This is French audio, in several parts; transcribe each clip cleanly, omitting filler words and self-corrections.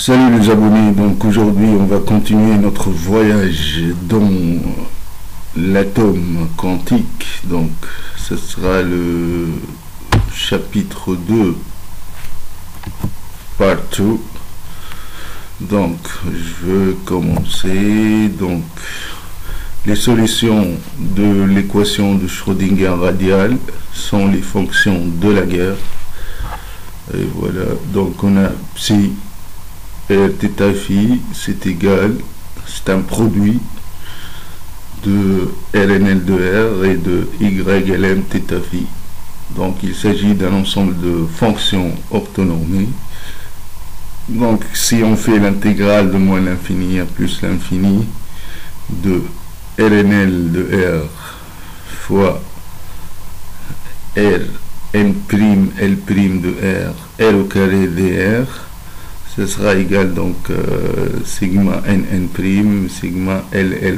Salut les abonnés, donc aujourd'hui on va continuer notre voyage dans l'atome quantique, donc ce sera le chapitre 2, part 2. Donc je vais commencer, donc les solutions de l'équation de Schrödinger radiale sont les fonctions de la guerre, et voilà, donc on a psi θ phi, c'est égal, c'est un produit de RNL de R et de YLM θ phi. Donc il s'agit d'un ensemble de fonctions orthonormées. Donc si on fait l'intégrale de moins l'infini à plus l'infini de RNL de R fois R n' L' de R, R au carré dr, ce sera égal donc sigma nn', sigma ll'.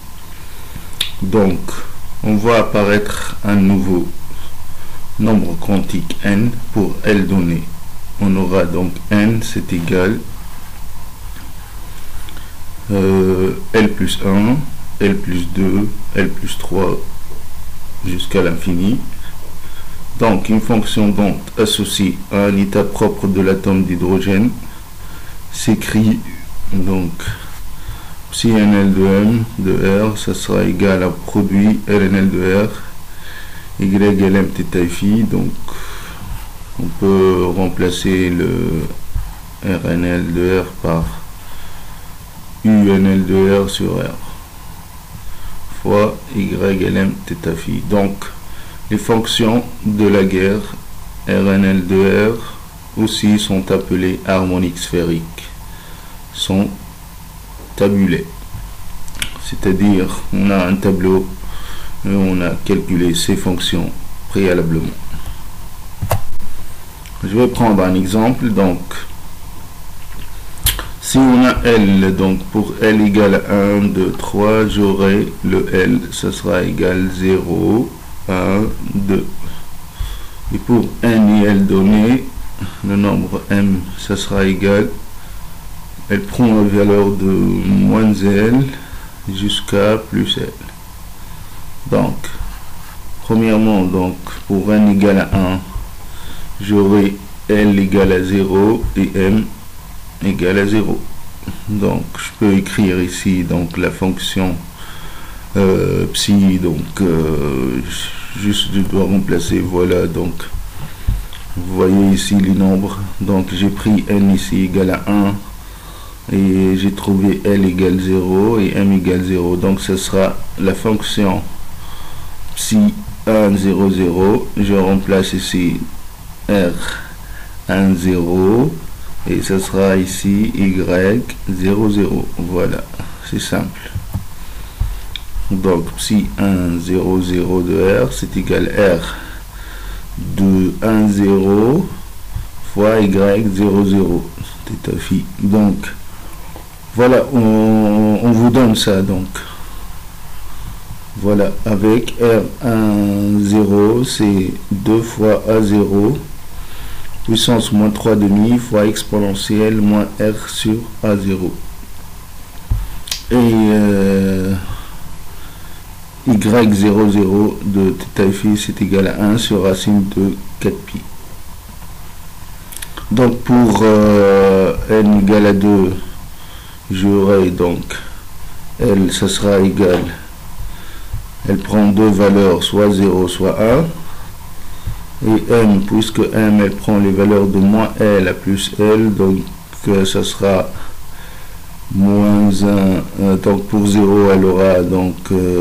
Donc on voit apparaître un nouveau nombre quantique n pour L donné. On aura donc n, c'est égal L plus 1, L plus 2, L plus 3 jusqu'à l'infini. Donc une fonction donc associée à un état propre de l'atome d'hydrogène s'écrit donc psi nl de m de r, ça sera égal à produit rnl de r ylm θ phi. Donc on peut remplacer le rnl de r par unl de r sur r fois ylm θ phi. Donc les fonctions de la guerre RNL de R aussi sont appelées harmoniques sphériques, sont tabulées. C'est-à-dire on a un tableau et on a calculé ces fonctions préalablement. Je vais prendre un exemple. Donc si on a L, donc pour L égale 1, 2, 3, j'aurai le L, ça sera égal 0, 1, 2. Et pour n et L donné, le nombre m, ça sera égal, elle prend la valeur de moins L jusqu'à plus L. Donc, premièrement, donc pour n égale à 1, j'aurai L égale à 0 et m égale à 0. Donc, je peux écrire ici donc la fonction psi, donc juste je dois remplacer, voilà, donc vous voyez ici les nombres, donc j'ai pris n ici égal à 1 et j'ai trouvé L égale 0 et m égale 0, donc ce sera la fonction psi 1 0 0, je remplace ici r 1 0 et ce sera ici y 0 0, voilà, c'est simple. Donc psi 1 0 0 de R, c'est égal R de 1 0 fois y 0 0 θ phi. Donc voilà, on vous donne ça, donc voilà, avec R1 0, c'est 2 fois A0 puissance moins 3 demi fois exponentielle moins R sur A0 et y0 0 de θ phi, c'est égal à 1 sur racine de 4pi. Donc pour n égale à 2, j'aurai donc L, ça sera égal, elle prend deux valeurs, soit 0 soit 1, et m, puisque m elle prend les valeurs de moins L à plus L, donc ça sera moins 1, donc pour 0 elle aura donc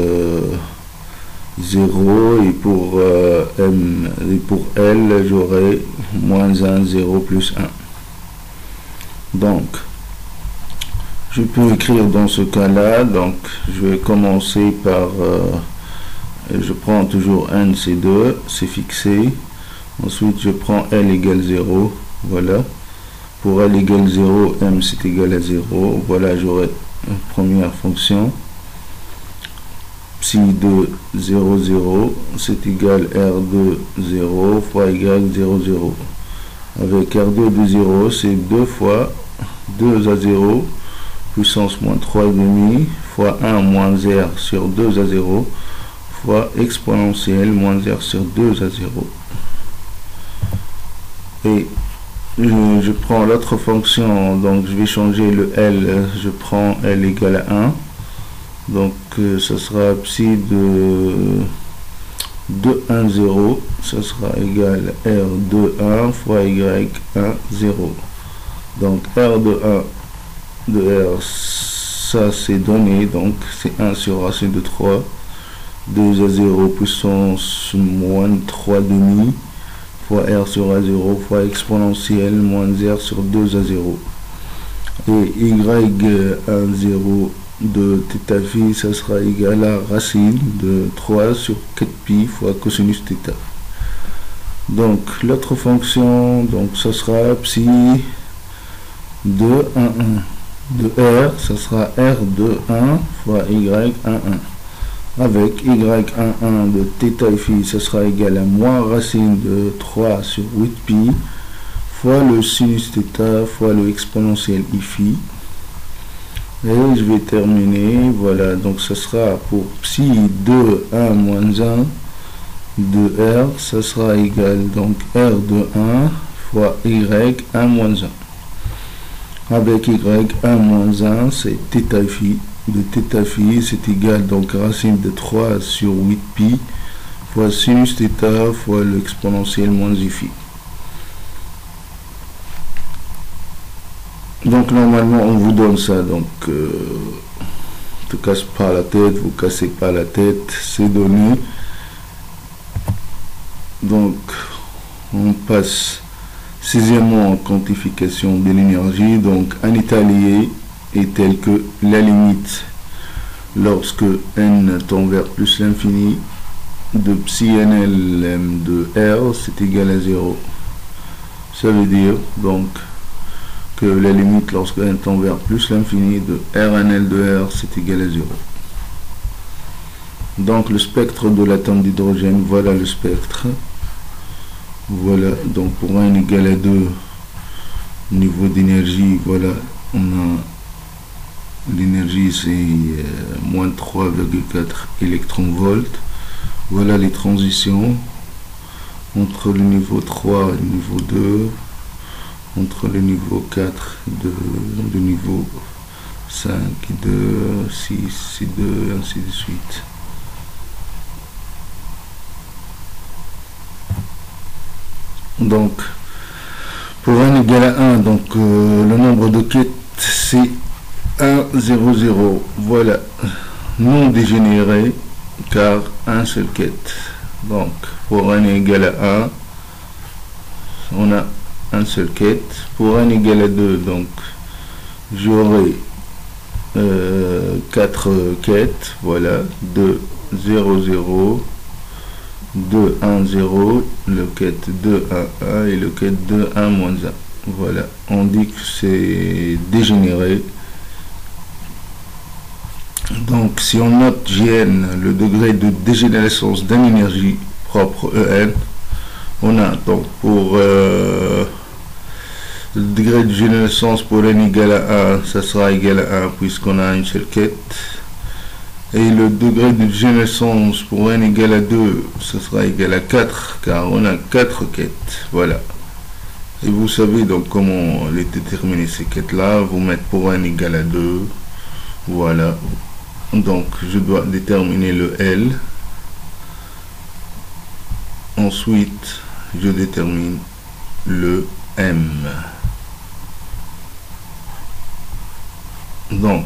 0 et pour m et pour L j'aurai moins 1 0 plus 1. Donc je peux écrire dans ce cas là, donc je vais commencer par je prends toujours n c'est 2, c'est fixé, ensuite je prends L égale 0, voilà. Pour L égale 0, m c'est égal à 0. Voilà, j'aurai une première fonction. Psi 2, 0, 0, c'est égal R2, 0 fois y 0, 0. Avec R2 de 0, c'est 2 fois 2 à 0 puissance moins 3,5 fois 1 moins r sur 2 à 0 fois exponentielle moins r sur 2 à 0. Et je prends l'autre fonction, donc je vais changer le L, je prends L égale à 1. Donc ça sera psi de 2, 1, 0, ça sera égal à R 2, 1 fois Y 1, 0. Donc R de 1 de R, ça c'est donné, donc c'est 1 sur racine de 3, 2 à 0 puissance moins 3 demi, fois R sur A0 fois exponentielle moins R sur 2 à 0. Et Y1, 0 de θ phi, ça sera égal à racine de 3 sur 4 pi fois cosinus θ. Donc l'autre fonction, donc ça sera psi de 1, 1 de R, ça sera R de 1 fois Y1, 1. Avec Y1, 1 de θ phi, ça sera égal à moins racine de 3 sur 8 pi fois le sinus θ fois le exponentiel I phi. Et je vais terminer, voilà, donc ça sera pour psi de 1 moins 1 de R, ça sera égal donc R de 1 fois Y1 moins 1. Avec Y1 moins 1, c'est θ phi. De θ phi, c'est égal donc racine de 3 sur 8 pi fois sinus θ fois l'exponentielle moins I phi. Donc normalement on vous donne ça, donc ne te casse pas la tête, vous cassez pas la tête, c'est donné. Donc on passe sixièmement en quantification de l'énergie. Donc un état lié est tel que la limite lorsque n tend vers plus l'infini de psi nlm de R c'est égal à 0. Ça veut dire donc que la limite lorsque n tend vers plus l'infini de Rnl de R c'est égal à 0. Donc le spectre de l'atome d'hydrogène, voilà le spectre. Voilà, donc pour n égal à 2, niveau d'énergie, voilà, on a l'énergie c'est moins 3,4 électronvolts. Voilà les transitions entre le niveau 3 et le niveau 2. Entre le niveau 4 de le niveau 5 et 2, 6 et 2, ainsi de suite. Donc, pour n égal à 1, donc le nombre de quêtes c'est 1, 0, 0. Voilà, non dégénéré, car un seul quête. Donc, pour n égal à 1, on a un seul quête. Pour n égal à 2, donc j'aurai 4 quêtes, voilà, 2, 0, 0, 2, 1, 0, le quête 2, 1, 1 et le quête 2, 1, moins 1. Voilà, on dit que c'est dégénéré. Donc si on note Gn, le degré de dégénérescence d'une énergie propre En, on a donc pour le degré de dégénérescence pour n égal à 1, ça sera égal à 1 puisqu'on a une seule quête. Et le degré de dégénérescence pour n égal à 2, ça sera égal à 4 car on a 4 quêtes. Voilà. Et vous savez donc comment les déterminer ces quêtes là. Vous mettez pour n égal à 2. Voilà. Donc je dois déterminer le L. Ensuite je détermine le M. Donc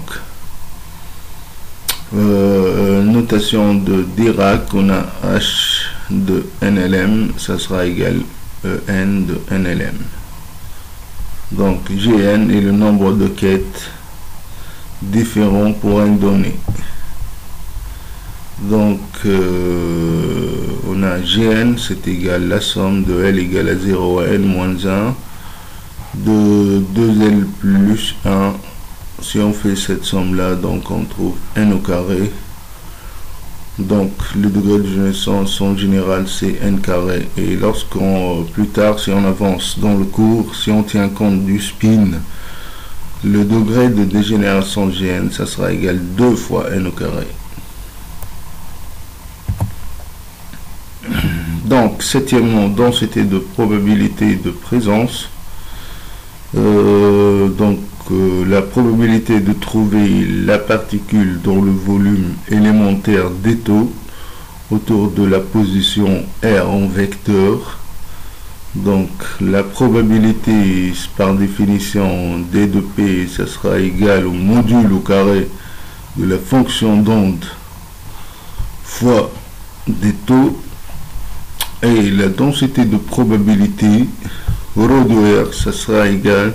notation de Dirac, on a H de NLM, ça sera égal EN de NLM. Donc Gn est le nombre de quêtes différents pour une donnée. Donc on a Gn, c'est égal la somme de L égale à 0 à N moins 1 de 2L plus 1. Si on fait cette somme là, donc on trouve n au carré. Donc le degré de dégénérescence en général c'est n carré. Et lorsqu'on plus tard, si on avance dans le cours, si on tient compte du spin le degré de dégénération de Gn, ça sera égal 2 fois n au carré. Donc, septièmement, densité de probabilité de présence. La probabilité de trouver la particule dans le volume élémentaire d'étau autour de la position R en vecteur. Donc, la probabilité, par définition, D de P, ça sera égal au module au carré de la fonction d'onde fois d'étau. Et la densité de probabilité, ρ de R, ça sera égal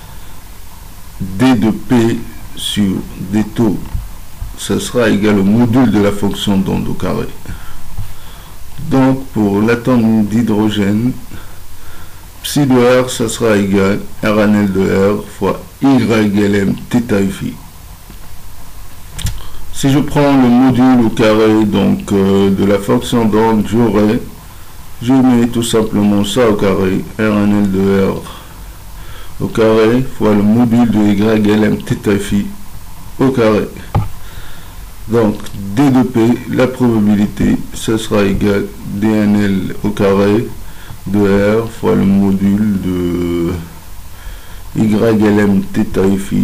D de P sur d taux, ça sera égal au module de la fonction d'onde au carré. Donc pour l'atome d'hydrogène, psi de R, ça sera égal RNL de R fois YLM θ phi. Si je prends le module au carré donc de la fonction d'onde, je mets tout simplement ça au carré, RNL de R au carré fois le module de YLM θ phi au carré. Donc D de P, la probabilité, ce sera égal DNL au carré de R fois le module de YLM θ phi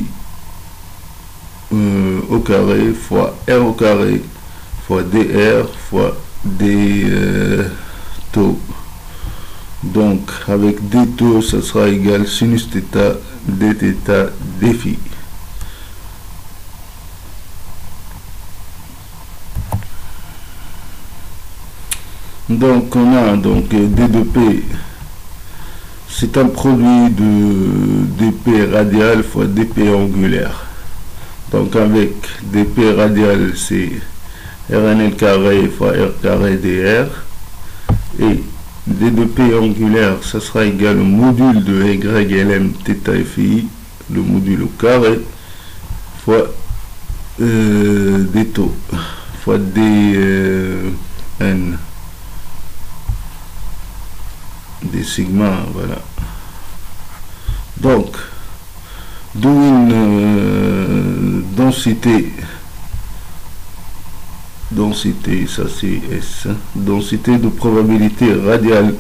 au carré fois R au carré fois DR fois D taux. Donc avec d taux, ça sera égal sinus θ dθ d phi. Donc on a donc d de P, c'est un produit de dp radial fois dp angulaire. Donc avec dp radial, c'est RNL carré fois R carré dr, et d de P angulaire, ça sera égal au module de YLM θ phi, le module au carré, fois d taux, fois dn, d sigma, voilà. Donc, d'où une densité, ça c'est S, densité de probabilité radiale,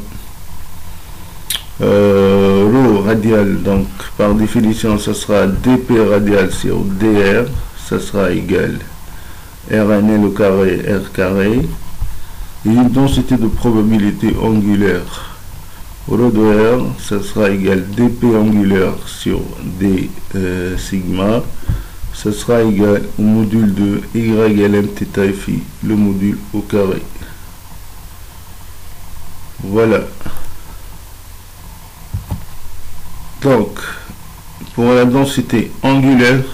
ρ radial, donc par définition ça sera dp radial sur dr, ça sera égal RNL au carré R carré, et une densité de probabilité angulaire ρ de R, ça sera égal dp angulaire sur d sigma, ça sera égal au module de YLM θ phi, le module au carré. Voilà. Donc, pour la densité angulaire,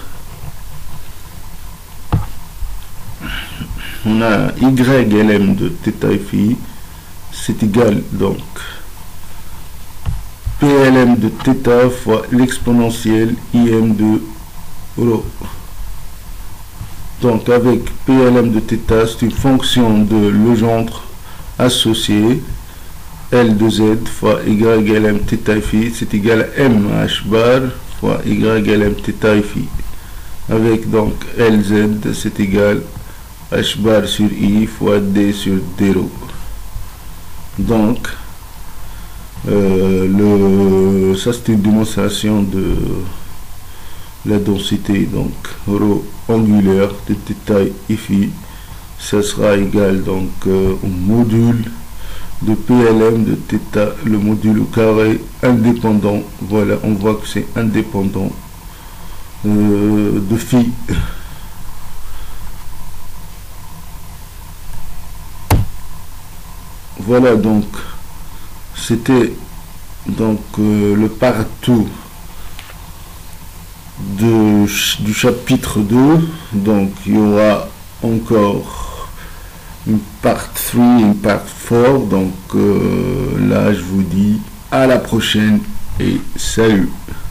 on a YLM de θ phi, c'est égal donc PLM de θ fois l'exponentielle IM de ρ. Donc avec PLM de θ, c'est une fonction de Legendre associée L de Z fois YLM θ phi, c'est égal à M H bar fois YLM θ phi. Avec donc LZ, c'est égal H bar sur I fois D sur D rho. Donc ça c'est une démonstration de la densité, donc ρ angulaire de θ phi, ça sera égal donc au module de PLM de θ, le module au carré indépendant. Voilà, on voit que c'est indépendant de phi. Voilà, donc c'était donc le partout du chapitre 2. Donc il y aura encore une part 3, une part 4. Donc là je vous dis à la prochaine et salut.